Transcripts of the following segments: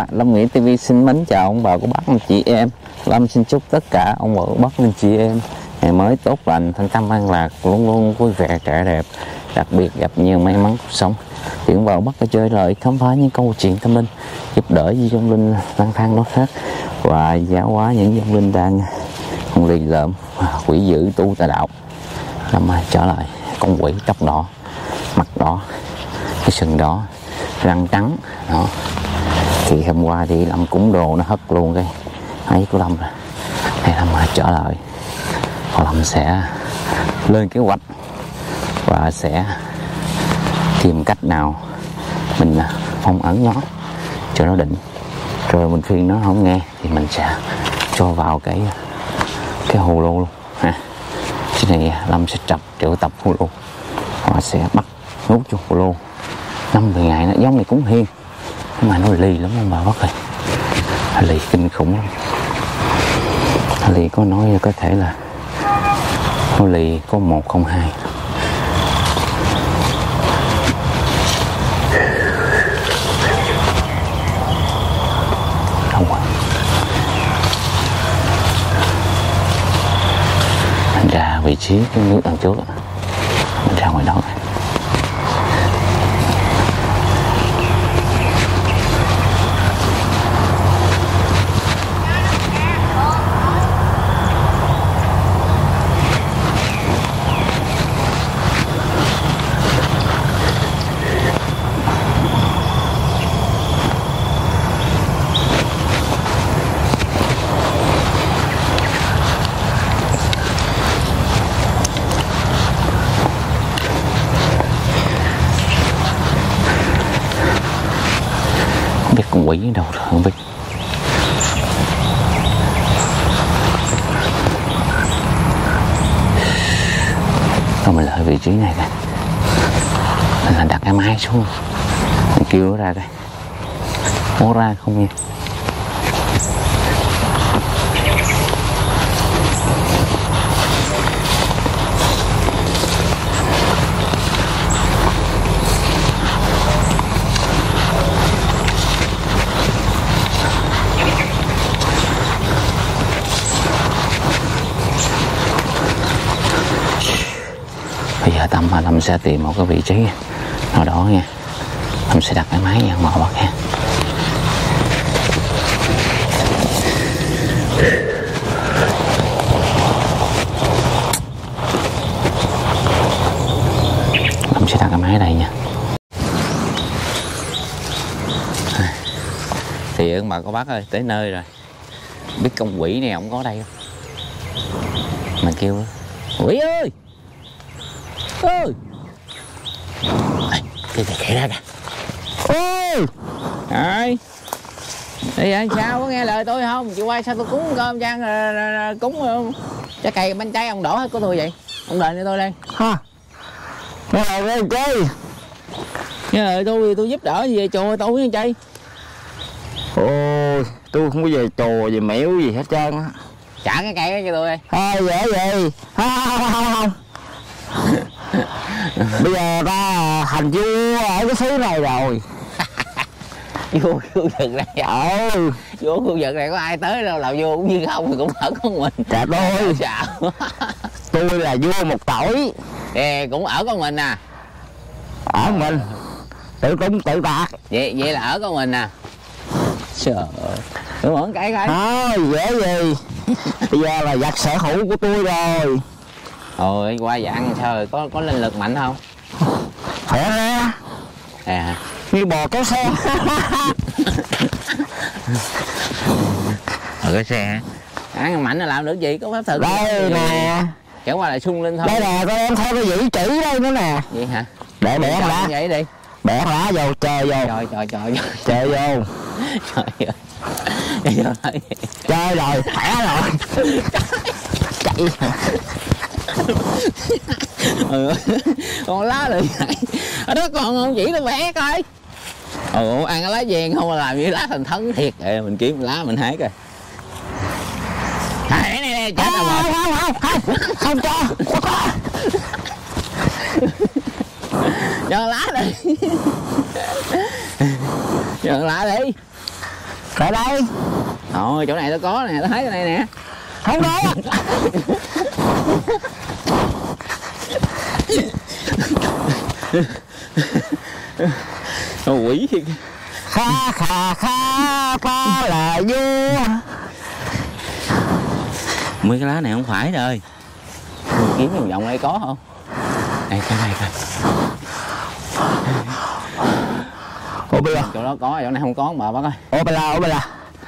Lâm Nghĩa TV xin mến chào ông bà cô bác anh chị em. Lâm xin chúc tất cả ông bà cô bác anh chị em ngày mới tốt lành, thân tâm an lạc, luôn luôn vui vẻ trẻ đẹp, đặc biệt gặp nhiều may mắn cuộc sống. Chuyển vào bắt chơi lời khám phá những câu chuyện tâm linh, giúp đỡ những vong linh lang thang lối khác và giáo hóa những vong linh đang lì lợm quỷ dữ tu tà đạo. Lâm trở lại con quỷ tóc đỏ, mặt đỏ, cái sừng đỏ, răng trắng đó. Thì hôm qua thì Lâm cúng đồ nó hất luôn cái ấy của Lâm rồi. Đây Lâm trở lại, Lâm sẽ lên kế hoạch và sẽ tìm cách nào mình phong ấn nó cho nó định, rồi mình khuyên nó không nghe thì mình sẽ cho vào cái hồ lô luôn ha. Cái này Lâm sẽ triệu tập hồ lô và sẽ bắt nút cho hồ lô 5-10 ngày. Nó giống này cúng hiên nhưng mà nó lì lắm ông bà bác ơi, lì kinh khủng lắm. Lì có nói có thể là nó lì có 102. Đâu rồi? Mình ra vị trí cái nước đằng trước, mình ra ngoài đó. Không biết con quỷ ở đâu rồi, không biết. Thôi mình lại vị trí này nè, mình là đặt cái máy xuống, mình kêu nó ra đây, nó ra không nghe. Bây giờ Tâm và Lâm sẽ tìm một cái vị trí nào đó nha. Lâm sẽ đặt cái máy nha mọi bác nha. Lâm sẽ đặt cái máy ở đây nha. Thì ông bà cô bác ơi, tới nơi rồi. Biết con quỷ này không có đây không? Mình kêu quỷ ơi, ơi, cái này chạy ra kìa. Ôi, ai đi ăn sao, có nghe lời tôi không? Chị quay sao tôi cúng cơm chan cúng trái cây bánh trái ông đổ hết của tôi vậy? Ông đợi cho tôi đây. Ha, nghe lời với chơi. Nghe lời tôi giúp đỡ gì vậy chùa tôi với chị? Ôi, tôi không có về chùa về mẻo gì hết trơn á. Trả cái cây đó cho tôi đi. Thôi dễ vậy. Không. Bây giờ ta thành vua ở cái xứ này rồi. Vua khu vực này à? Vua khu vực này có ai tới đâu, làm vua cũng như không thì cũng ở con mình. Dạ tôi sao? Tôi là vua một tuổi. Cũng ở con mình à? Ở mình tự tung tự tạc. Vậy là ở con mình à? Trời ơi, tôi muốn cái coi. Thôi dễ gì. Bây giờ là vật sở hữu của tôi rồi. Ôi qua dạng sao rồi, có linh lực mạnh không? Khỏe ra à, như bò kéo xe. cái xe mạnh là làm được gì, có pháp thuật đây nè, chẳng qua là sung linh thôi. Đây nè, con em theo cái dĩ chỉ đây nữa nè. Vậy hả? Để bẻ lá vậy đi, bẻ lá vô chơi vô. Trời chơi vô. Chơi rồi khỏe rồi. Chạy. Con lá rồi vậy ở đó, còn không chỉ tôi vẽ coi. Ăn cái lá vàng không mà làm như lá thần thấn thiệt. Mình kiếm lá mình hái coi. Này chết rồi. Không cho. Cho lá đi. Cho lá đi. Lại đây. Thôi chỗ này tao có nè, tao thấy chỗ này nè. Không đó. Quỷ thiệt. Kha kha kha ta là vua. Mấy cái lá này không phải rồi. Kiếm vòng vòng đây có không? Đây cái này coi. Ô bây giờ Chỗ đó có, chỗ này không có mà bác ơi. ô bây giờ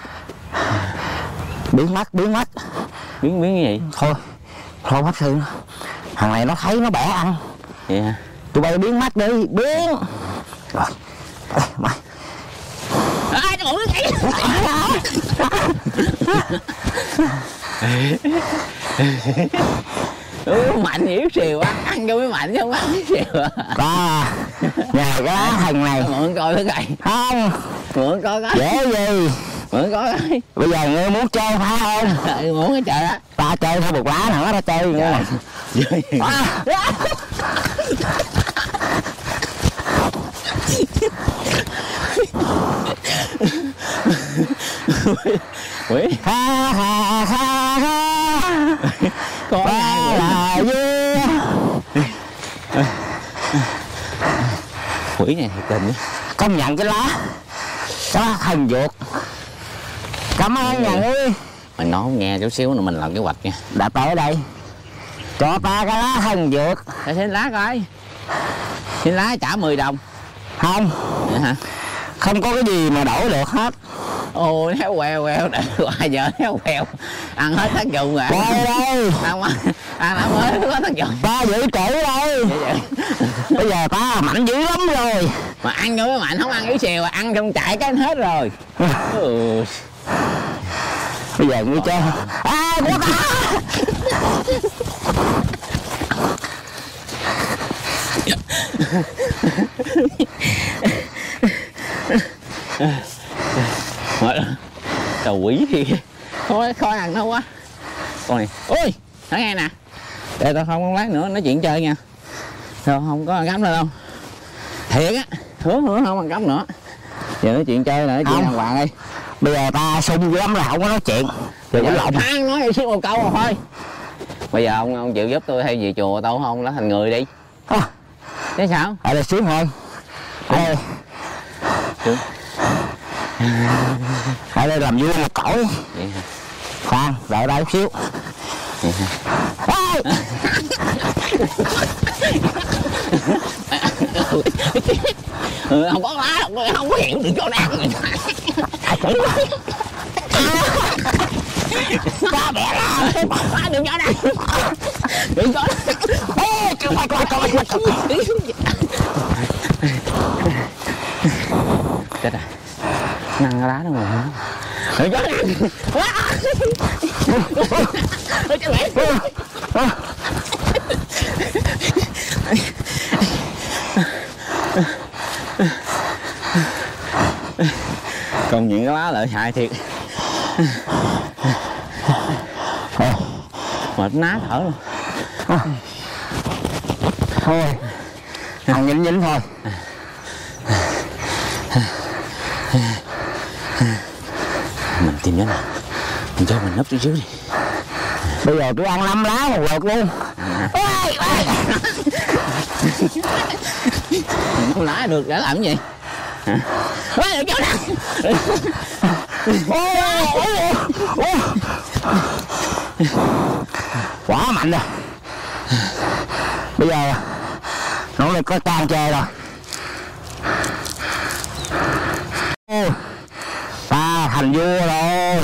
biến mất Biến cái gì? Thôi bác sư, thằng này nó thấy nó bẻ ăn. Vậy hả? Tụi bay biến mất đi, biến. Rồi mày Ai nó ngủ cái gì? Mạnh yếu xìu á, ăn cho mới mạnh chứ không ăn yếu xìu à. ba nhà cái lá thằng này Mượn coi thử coi. không Mượn coi coi. dễ gì. Mượn coi coi. Bây giờ ngươi muốn chơi phải không? Muốn cái trời á. Ta chơi thôi một lá nữa ta chơi nữa. Quỷ. Ha ha ha ha. Có là vua. quỷ này thiệt tình á. Công nhận cái lá thần dược. Cảm ơn nhà ngươi. Mình nói không nghe chút xíu nữa mình làm kế hoạch nha. Đã tới đây cho ta cái lá thần dược. Để xin lá coi. Xin lá trả 10 đồng. Không. Vậy hả? Không có cái gì mà đổi được hết. Ôi héo queo để qua giờ héo queo. Ăn hết tác dụng rồi. Coi đây. Ăn mới có tác dụng. Ta giữ trữ đây. Vậy. Bây giờ ta mạnh dữ lắm rồi. Mà ăn vô mới mạnh, không ăn yếu xìu, ăn trong chạy cái hết rồi. Bây giờ ngươi chơi. Của ta. Trời quỷ thì khói ăn nó quá. Con này, ôi nói nghe nè, để tao không lát nữa nói chuyện chơi nha. Rồi không có ăn cắm nữa đâu, thiệt á, hứa không ăn cắm nữa. Giờ nói chuyện chơi là nói chuyện đàng hoàng đi. Bây giờ ta sung dữ lắm là không có nói chuyện. Giờ có lòng ăn nói xíu một câu rồi thôi. Bây giờ ông chịu giúp tôi hay về chùa tao không lá thành người đi. Thế sao? Ở đây sướng hơn. Đây. Sướng. Ở đây làm vui một cõi. Vậy hả? Khoan, đợi đây chút xíu. Vậy hả? Không có lá, không có hiểu được chỗ đang người ta. Ba bẻ ra. Đừng nhỏ này. Đừng có. Coi. Chết rồi. Năn cái lá nó rồi. Đừng có. Chết mẹ. Công nhận cái lá lợi hại thiệt. Mệt ná thở luôn. Thôi ăn nhín thôi. Mình tìm nhớ nào. Mình cho mình nấp chút xíu đi. Bây giờ tôi ăn 5 lá một lượt luôn. Không lá được để làm cái gì? Ôi, chỗ nào? Quá mạnh rồi. Bây giờ nỗ lực có can chơi rồi. Ta thành vua rồi.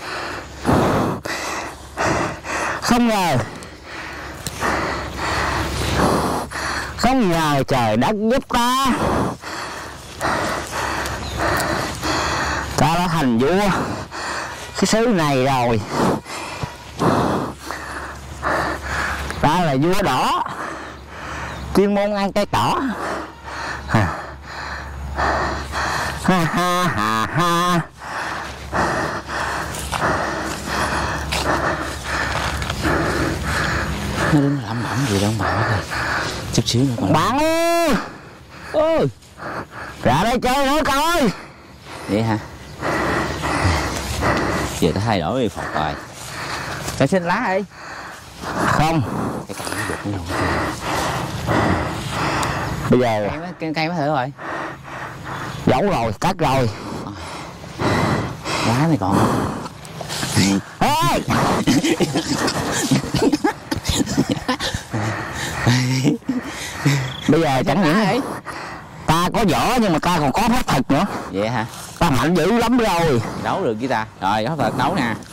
Không ngờ trời đất giúp ta. Ta đã thành vua cái xứ này rồi. Ta là vua đỏ, chuyên môn ăn cây cỏ. Ha ha ha ha. Nó đứng lẩm bẩm gì đâu mà ơi. Chút xíu nữa còn. Bạn ơi. Ôi. Ra đây chơi nữa coi. Vậy hả? Giờ ta thay đổi y phục rồi. Cho xin lá đi. Không. Cái cây nó giật nó không. Bây giờ Cây mới thử rồi. giấu rồi, cắt rồi. Lá này còn. Ê! Bây giờ chẳng những ta có võ nhưng mà ta còn có pháp thuật nữa. Vậy hả? Ta mạnh dữ lắm rồi. Đấu được với ta. Rồi, pháp thuật đấu nè.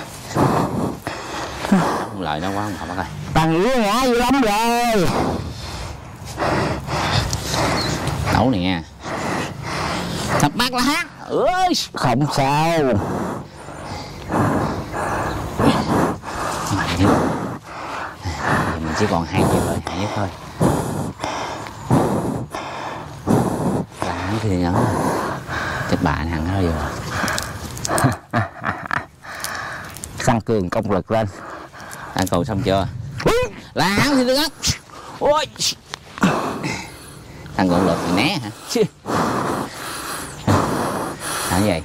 Không lời nó quá không hợp bác ơi. Ta nghĩ ngã dữ lắm rồi. Đấu này nha. Thập bát la hán. Ơi. Không sao. Mạnh nhất. Mình chỉ còn 2 chiếc thôi, 2 nhất thôi. Làm thì nó chết bà thằng nó rồi. Tăng cường công lực lên. Ăn cầu xong chưa? Là hán thì đừng. Ôi. Tăng cường lực thì né hả? Hả vậy?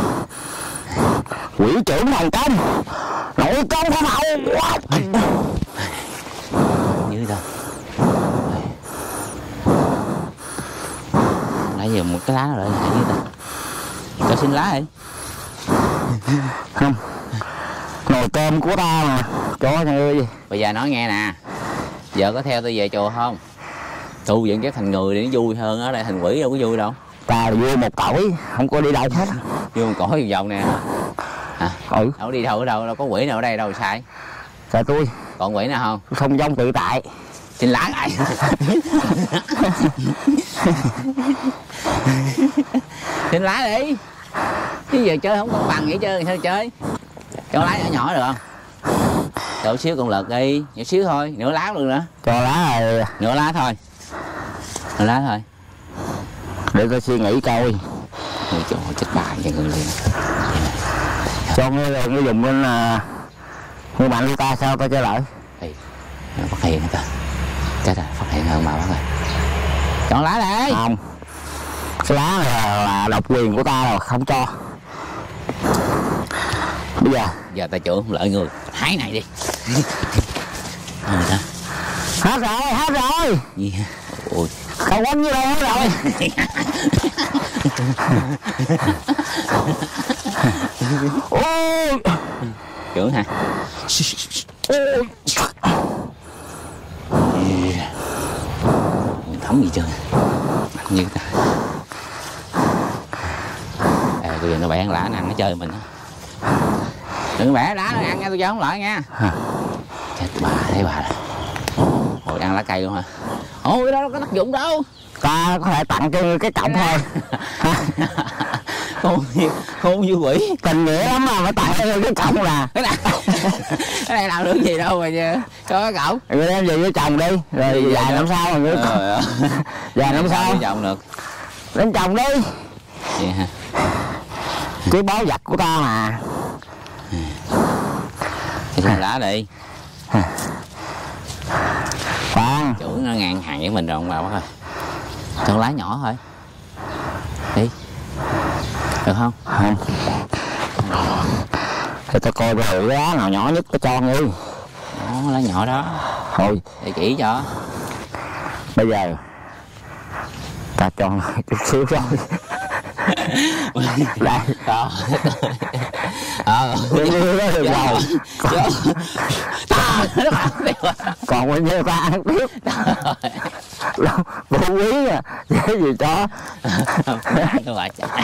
Quỷ trưởng thành công. Nội công không hậu. Dưới đâu? Nãy giờ một cái lá nó lại dưới ta. Cho xin lá đi. Không. Nồi cơm của ta mà. Cho nhà ơi. Bây giờ nói nghe nè. Giờ có theo tôi về chùa không? Tu vẫn ghép thành người để nó vui hơn, ở đây thành quỷ đâu có vui đâu. Ta vui một cõi, không có đi đâu hết. Vui một cõi vòng nè. Hả? Ừ. Đâu đi đâu ở đâu có quỷ nào ở đây đâu sai. Tại tôi Còn quỷ nào không? thông dong tự tại. Xin lá lại. Xin lá đi. Chứ giờ chơi không công bằng vậy chơi sao chơi? Cho lá nhỏ nhỏ được không? Độ xíu còn lật đi, nhỏ xíu thôi, nửa lá luôn nữa. Cho lá rồi. Nửa lá thôi. Nửa lá thôi. Để tôi suy nghĩ coi. Ôi trời ơi, chết bà cho người liền. Cho ngươi dùng lên người bạn của ta sao ta chơi lại. Ê, phát hiện người ta. Chết rồi, phát hiện hơn mà bác ơi. Chọn lá đi. Không. Cái lá này là độc quyền của ta rồi, không cho. Bây giờ Ta chữa không lợi người. Hái này đi. hết rồi. Gì hả? Ôi. Không quánh như đâu hết rồi. Ôi. Chữa hả? Ôi. Mình thấm gì chưa? Như ta. Bây giờ nó bẻ lá nó ăn nó chơi mình. Đừng bẻ lá nó ăn nha, tôi cho không lợi nha. Chết bà, thấy bà rồi. Ôi ăn lá cây luôn hả? Ôi cái đó đâu có tác dụng đâu. Ta có thể tặng cho ngươi cái cọng thôi. Không như quỷ. Tình nghĩa lắm mà phải tặng cho ngươi cái cọng là. Cái này làm được gì đâu mà chứ. Cho cái cậu. Rồi đem về với chồng đi. Rồi vài năm sau rồi ngươi. Vài năm sau. Chồng được. Đến chồng đi. Vậy hả? Cái báu vật của ta mà. Thì xin lá đi. Khoan. Chủ nó ngang hàng với mình rồi ông bà bác ơi. Cho lá nhỏ thôi. Đi. Được không? Không. Thì tao coi cái lá nào nhỏ nhất tao cho ngươi. Đó, lá nhỏ đó. Thôi. Để chỉ cho. Bây giờ ta cho chút xíu thôi. Đây. Được rồi. Còn bao nhiêu ta ăn tiếp. Bố quý à. Cái gì cho. Các bạn chạy.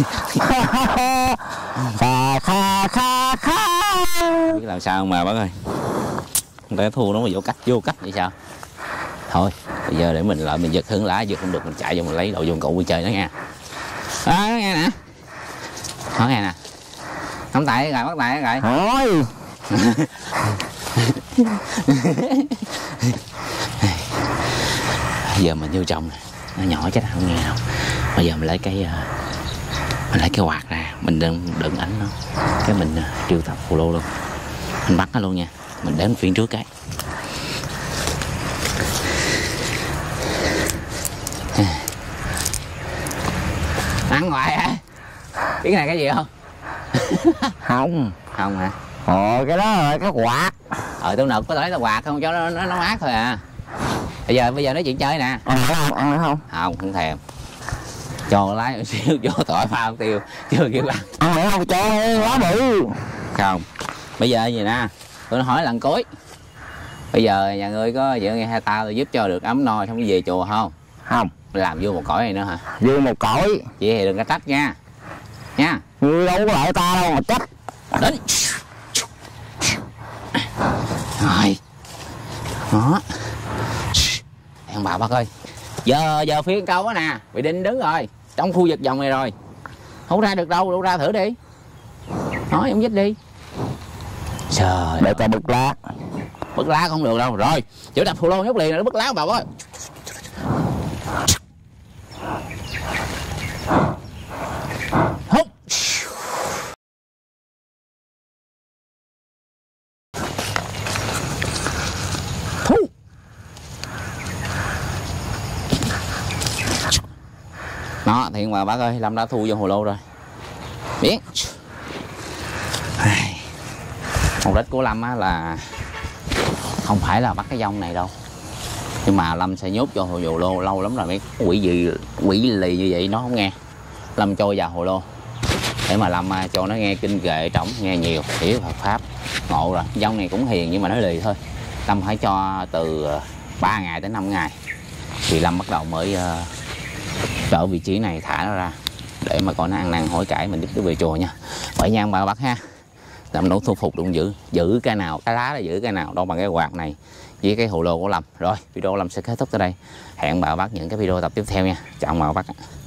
Kha. Biết làm sao mà bác ơi. Người ta thua nó mà vô cách vậy sao? Thôi bây giờ để mình lại mình giật hứng lá, giật không được mình chạy vô mình lấy đồ dụng cụ đi chơi nó nha. Đó nghe nè. Đó nghe nè. Nắm tay rồi, bắt tay rồi. Thôi. Giờ mình vô trong nè. Nó nhỏ chắc không nghe đâu. Bây giờ mình lấy cái quạt ra, mình đựng ánh nó. Cái mình triệu tập phù lô luôn. Mình bắt nó luôn nha. Mình đến phiên trước cái. Ăn ngoài hả? Biết cái này cái gì không? Không. Không hả? Cái đó là cái quạt. Tôi nộp có lấy tao quạt không cho nó mát thôi à. Bây giờ nói chuyện chơi nè. Ăn nữa không? Không thèm. Cho lái một xíu vô tỏi pha tiêu chưa kịp ăn. Ăn nữa không? Cho quá bự. Không. Bây giờ gì nè, tôi hỏi lần cuối. Bây giờ nhà ngươi có vợ nghe hai tao tôi giúp cho được ấm no xong về chùa không? Không. Làm vô một cõi này nữa hả? Vô một cõi. Vậy thì đừng có trách nha. Nha. Ngươi đâu có lại ta đâu mà trách. Đến. Rồi. Đó. Ông bà bác ơi. Giờ phiên câu đó nè, bị Đinh đứng rồi, trong khu vực vòng này rồi. Không ra được đâu ra thử đi. Nói ông dít đi. Trời. Để ta bứt lá. Bứt lá không được đâu. Rồi, chịu đập phù lô nhúc liền là nó bứt lá bà ơi. Hút. Thu. Đó, thiện bà bác ơi, Lâm đã thu vô hồ lô rồi. Biết. Mục đích của Lâm á là không phải là bắt cái dông này đâu, nhưng mà Lâm sẽ nhốt cho hồ lô lâu lắm rồi mấy quỷ lì như vậy nó không nghe. Lâm trôi vào hồ lô để mà Lâm cho nó nghe kinh kệ trỏng, nghe nhiều, hiểu Phật pháp, ngộ rồi. Dông này cũng hiền nhưng mà nó lì thôi. Lâm phải cho từ 3 ngày đến 5 ngày thì Lâm bắt đầu mới trở vị trí này, thả nó ra để mà coi nó ăn năn hối cải, mình giúp nó về chùa nha. Vậy nha bà bác ha. Lâm đủ thu phục đúng, giữ cái nào, cái lá là giữ cái nào đâu bằng cái quạt này với cái hồ lô của Lâm. Rồi video của Lâm sẽ kết thúc tới đây. Hẹn bà bác những cái video tập tiếp theo nha. Chào bà bác.